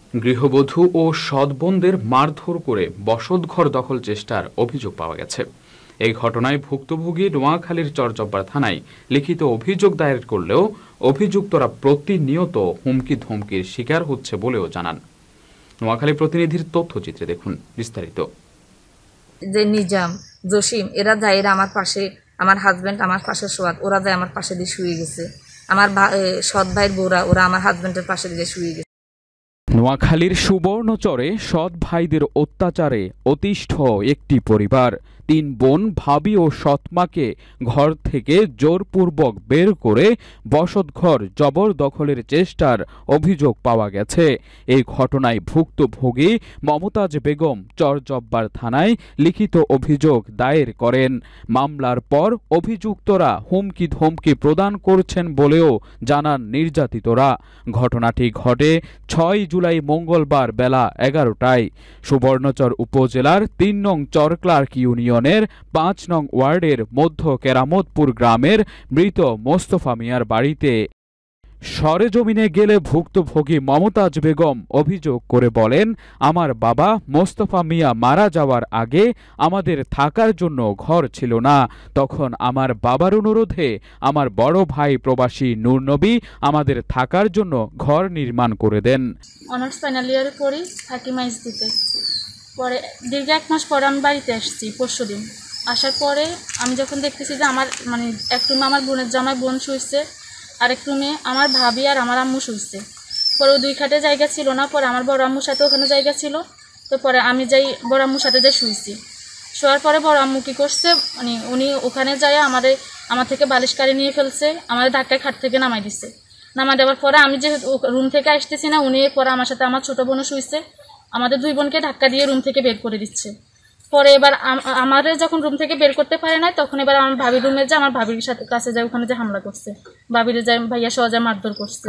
গৃহবধূ ও সৎবোনদের মারধর করে বসতঘর দখল চেষ্টার অভিযোগ পাওয়া গেছে। এই ঘটনায় ভুক্তভোগী নোয়াখালীর চরজব্বার থানায় লিখিত অভিযোগ দায়ের করলেও অভিযুক্তরা প্রতিনিয়ত হুমকি ধমকির শিকার হচ্ছে বলেও জানান। নোয়াখালী প্রতিনিধির তথ্যচিত্রে দেখুন বিস্তারিত। যে নিজাম, জসিম এরা যায়, এরা আমার পাশে, আমার হাজব্যান্ড আমার পাশে শোয়াত, ওরা যায় আমার পাশে দিয়ে শুয়ে গেছে। আমার সৎ ভাইয়ের বউরা ওরা আমার হাজব্যান্ডের পাশে দিয়ে শুয়ে গেছে। নোয়াখালীর সুবর্ণচরে সৎ ভাইদের অত্যাচারে অতিষ্ঠ একটি পরিবার। 3 বোন, ভাবি ও সৎমাকে ঘর থেকে জোরপূর্বক বের করে বসতঘর জবরদখলের চেষ্টার অভিযোগ পাওয়া গেছে। এই ঘটনায় ভুক্তভোগী মমতাজ বেগম চরজব্বার থানায় লিখিত অভিযোগ দায়ের করেন। মামলার পর অভিযুক্তরা হুমকি ধমকি প্রদান করছেন বলেও জানান নির্যাতিতরা। ঘটনাটি ঘটে 6 জুলাই মঙ্গলবার বেলা 11টায় সুবর্ণচর উপজেলার 3 নং চরক্লার্ক ইউনিয়নের 5 নং ওয়ার্ডের মধ্য কেরামতপুর গ্রামের মৃত মোস্তফা মিয়ার বাড়িতে। সরেজমিনে গেলে ভুক্তভোগী মমতাজ বেগম অভিযোগ করে বলেন, আমার বাবা মোস্তফা মিয়া মারা যাওয়ার আগে আমাদের থাকার জন্য ঘর ছিল না। তখন আমার বাবার অনুরোধে আমার বড় ভাই প্রবাসী নূর নবী আমাদের থাকার জন্য ঘর নির্মাণ করে দেন। অনার্স ফাইনাল ইয়ারে পড়ি, থাকি মাইজ দিতে। পরে দীর্ঘ 1 মাস পরে আমি বাড়িতে আসছি পরশুদিন। আসার পরে আমি যখন দেখতেছি যে আমার এক রুমে আমার বোনের জামাই বোন শুয়েছে, আরেক রুমে আমার ভাবি আর আমার আম্মু শুয়েছে। পরে ওই 2 খাটে জায়গা ছিল না, পরে আমার বড় আম্মুর সাথে ওখানে জায়গা ছিল। তো পরে আমি যাই বড় আম্মুর সাথে যাই শুয়েছি। শোয়ার পরে বড় আম্মু কী করছে, উনি ওখানে যায় আমার থেকে বালিশ কাড়ি নিয়ে ফেলছে, আমাদের ধাক্কায় খাট থেকে নামাই দিচ্ছে। নামা দেওয়ার পরে আমি যে রুম থেকে আসতেছি না, উনি পরে আমার সাথে আমার ছোটো বোনও শুয়েছে, আমাদের 2 বোনকে ধাক্কা দিয়ে রুম থেকে বের করে দিচ্ছে। পরে এবার আমাদের যখন রুম থেকে বের করতে পারে না, তখন এবার আমার ভাবির রুমে যায়, আমার ভাবির সাথে কাছে যায়, ওখানে যে হামলা করছে, ভাবিরে যায় ভাইয়া সহজে মারধর করছে।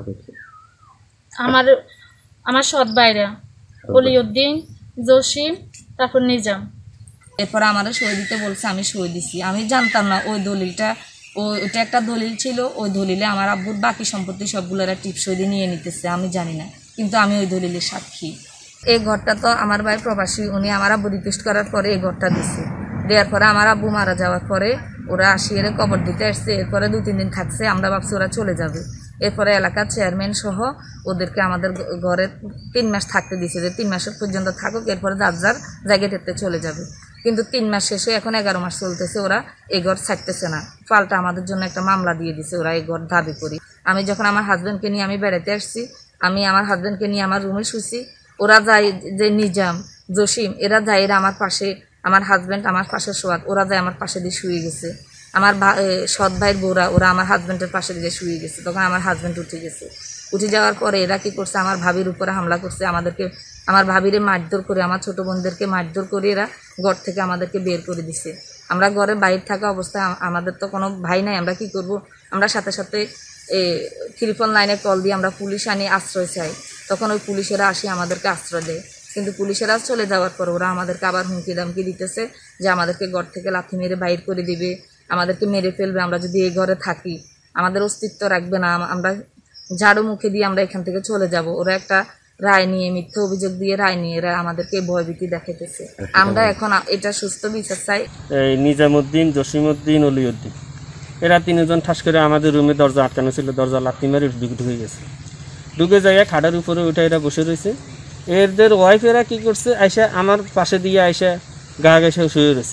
আমার সৎ ভাইরা অলিউদ্দিন, জসিম, তারপর নিজাম। এরপরে আমাদের সই দিতে বলছে, আমি সই দিছি। আমি জানতাম না ওই দলিলটা, ওইটা একটা দলিল ছিল। ওই দলিলে আমার আব্বুর বাকি সম্পত্তি সবগুলো এরা টিপসই দিয়ে নিয়ে নিতেছে, আমি জানি না, কিন্তু আমি ওই দলিলের সাক্ষী। এই ঘরটা তো আমার ভাই প্রবাসী, উনি আমার আব্বু রিকোয়েস্ট করার পরে এই ঘরটা দিছে। দেওয়ার পরে আমার আব্বু মারা যাওয়ার পরে ওরা আসিয়ে কবর দিতে আসছে। এরপরে 2-3 দিন থাকছে, আমরা ভাবছি ওরা চলে যাবে। এরপরে এলাকার চেয়ারম্যান সহ ওদেরকে আমাদের ঘরে 3 মাস থাকতে দিয়েছে, যে 3 মাস পর্যন্ত থাকুক, এরপরে যার যার জায়গাটাতে চলে যাবে। কিন্তু 3 মাস শেষে এখন 11 মাস চলতেছে, ওরা এই ঘর ছাড়তেছে না। পাল্টা আমাদের জন্য একটা মামলা দিয়ে দিছে, ওরা এই ঘর দাবি করি। আমি যখন আমার হাজব্যান্ডকে নিয়ে আমি বেড়াতে আসছি, আমি আমার হাজব্যান্ডকে নিয়ে আমার রুমে শুয়েছি। ওরা যায়, যে নিজাম, জসিম এরা যায়, এরা আমার পাশে, আমার হাজব্যান্ড আমার পাশে শোয়াত, ওরা যায় আমার পাশে দিয়ে শুয়ে গেছে। আমার সৎ ভাইয়ের বউরা ওরা আমার হাজব্যান্ডের পাশে দিয়ে শুয়ে গেছে। তখন আমার হাজব্যান্ড উঠে গেছে। উঠে যাওয়ার পরে এরা কী করছে, আমার ভাবির উপরে হামলা করছে, আমাদেরকে, আমার ভাবিরে মারধর করে, আমার ছোটো বোনদেরকে মারধর করে এরা ঘর থেকে আমাদেরকে বের করে দিছে। আমরা ঘরের বাইরে থাকা অবস্থায়, আমাদের তো কোনো ভাই নাই, আমরা কি করব, আমরা সাথে সাথে 399-এ কল দিয়ে আমরা পুলিশ আনি, আশ্রয় চাই। তখন ওই পুলিশেরা আসি আমাদেরকে আশ্রয় দেয়। কিন্তু পুলিশেরা চলে যাওয়ার পর ওরা আমাদেরকে আবার হুমকি দামকি দিতেছে যে আমাদেরকে ঘর থেকে লাথি মেরে বাইর করে দিবে, আমাদেরকে মেরে ফেলবে, আমরা যদি এই ঘরে থাকি আমাদের অস্তিত্ব রাখবে না, আমরা ঝাড়ু মুখে দিয়ে আমরা এখান থেকে চলে যাব। ওরা একটা রায় নিয়ে, মিথ্যা অভিযোগ দিয়ে রায় নিয়ে এরা আমাদেরকে ভয়ভীতি দেখাইতেছে। আমরা এখন এটা সুস্থ বিচার চাই। নিজামুদ্দিন, জসিমউদ্দিন, অলিউদ্দিন এরা 3 জন ঠাস করে আমাদের রুমে দরজা আটকানো ছিল, দরজা লাথি মেরে ঢুকে গেছে। ঢুকে যায় খাটের উপরে উঠে এরা বসে রয়েছে। এদের ওয়াইফেরা কি করছে, আইসা আমার পাশে দিয়ে আইসা গা ঘেঁষে শুয়ে রয়েছে।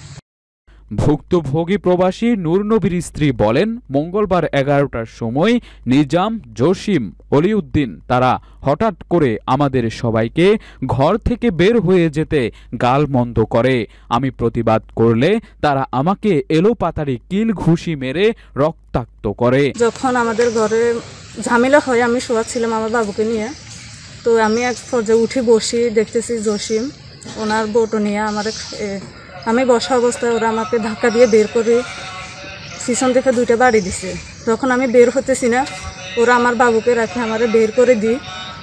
ভুক্তভোগী প্রবাসী নূর নবীর স্ত্রী বলেন, মঙ্গলবার 11টার সময় নিজাম, জসিম, অলিউদ্দিন তারা হঠাৎ করে আমাদের সবাইকে ঘর থেকে বের হয়ে যেতে গালমন্দ করে। আমি প্রতিবাদ করলে তারা আমাকে এলোপাতাড়ি কিল ঘুষি মেরে রক্তাক্ত করে। যখন আমাদের ঘরে ঝামেলা হয়, আমি শোয়াচ্ছিলাম আমার বাবুকে নিয়ে, তো আমি এক পর্যায়ে উঠে বসি, দেখতেছি জসিম ওনার বউটো নিয়ে আমি বসা অবস্থায় ওরা আমাকে ধাক্কা দিয়ে বের করে পিছন থেকে 2টা বাড়ি দিছে। যখন আমি বের হতেছি না, ওরা আমার বাবুকে রাখে আমারে বের করে দিই,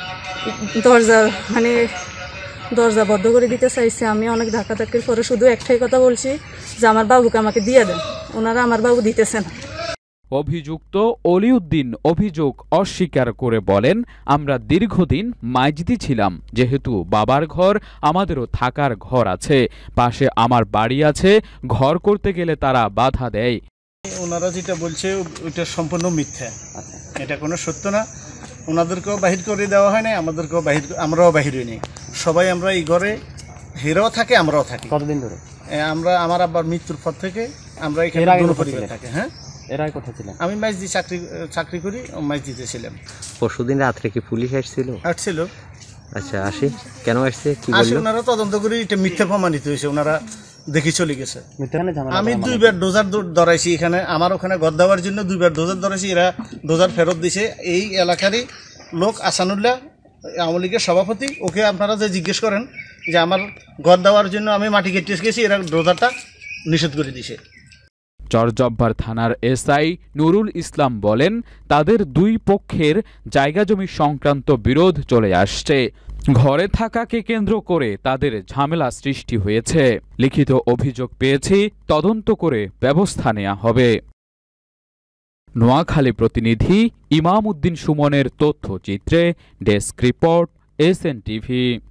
দরজা বন্ধ করে দিতে চাইছে। আমি অনেক ধাক্কাধাক্কির পরে শুধু একটাই কথা বলছি যে আমার বাবুকে আমাকে দিয়ে দেন। ওনারা আমার বাবু দিতেছে না। অভিযুক্ত অলিউদ্দিন অভিযোগ অস্বীকার করে বলেন, আমরা দীর্ঘদিন মাইজদি ছিলাম, যেহেতু বাবার ঘর আমাদেরও থাকার ঘর আছে, পাশে আমার বাড়ি আছে, ঘর করতে গেলে তারা বাধা দেয়। ওনারা যেটা বলছে ওইটা সম্পূর্ণ মিথ্যা, এটা কোনো সত্য না। ওনাদেরকেও বাহির করে দেওয়া হয় না, আমাদেরকেও আমরাও বাহির হইনি। সবাই আমরা এই ঘরে, হেরাও থাকে আমরাও থাকি। কতদিন ধরে? আমার আব্বার মৃত্যুর পর থেকে আমরা এখানে দুটো পরিবার থাকি। হ্যাঁ, এর আগে কোথায় ছিলেন? আমি মাইজদি চাকরি করি, মাইজদিতে ছিলাম। পরশুদিন রাত্রে কি পুলিশ আসছিল? আচ্ছা, আসি কেন আসছে, কি আসে বললো? ওনারা তদন্ত করে এটা মিথ্যা প্রমাণিত হয়েছে, ওনারা দেখি চলে গেছে। আমি 2বার ডোজার ধরাইছি এখানে, আমার ওখানে ঘর দেওয়ার জন্য 2বার ডোজার ধরাইছি, এরা ডোজার ফেরত দিছে। এই এলাকারই লোক আসানুল্লাহ, আওয়ামী লীগের সভাপতি, ওকে আপনারা যে জিজ্ঞেস করেন যে আমার ঘর দেওয়ার জন্য আমি মাটি কেটে গেছি, এরা ডোজারটা নিষেধ করে দিছে। চরজব্বার থানার এসআই নুরুল ইসলাম বলেন, তাদের দুই পক্ষের জায়গা জমি সংক্রান্ত বিরোধ চলে আসছে। ঘরে থাকাকে কেন্দ্র করে তাদের ঝামেলা সৃষ্টি হয়েছে। লিখিত অভিযোগ পেয়েছি, তদন্ত করে ব্যবস্থা নেওয়া হবে। নোয়াখালী প্রতিনিধি ইমাম উদ্দিন সুমনের তথ্যচিত্রে ডেস্ক রিপোর্ট, SNTV।